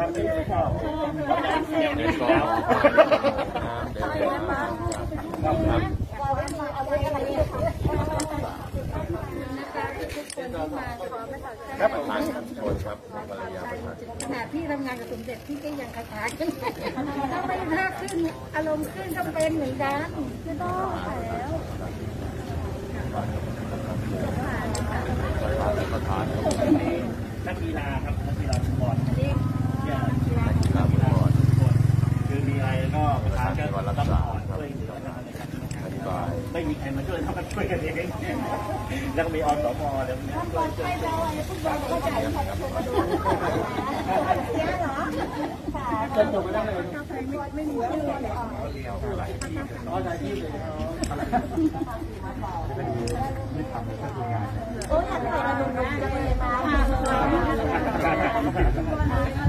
ครับไม่ชอบเด็กก็ครับประธานครับโทษครับภรรยาประธานขณะพี่ทำงานกับสมเด็จพี่ก็ยังคล้ายๆกันถ้าไม่ถ้าขึ้นอารมณ์ขึ้นก็เป็นเหมือนกันไม่ต้องแล้วประธานนักกีฬาครับนักกีฬาฟุตบอลนักกีฬาฟุตบอลคือมีอะไรก็ประธานก็ต้องอ่อนช่วยเหลือไม่มีใครมาช่วยทำกันช่วยกันเองแล้วก็มีอสมอะไรพวกนี้ช่วยฟุตบอลก็จ่ายเหรอจะจบไม่ได้เลยไม่มีชื่อเลยอ๋อใช่ที่เลยไม่ทำเลยก็คืองานโอ้ยอยากไปดูนะจะไปมา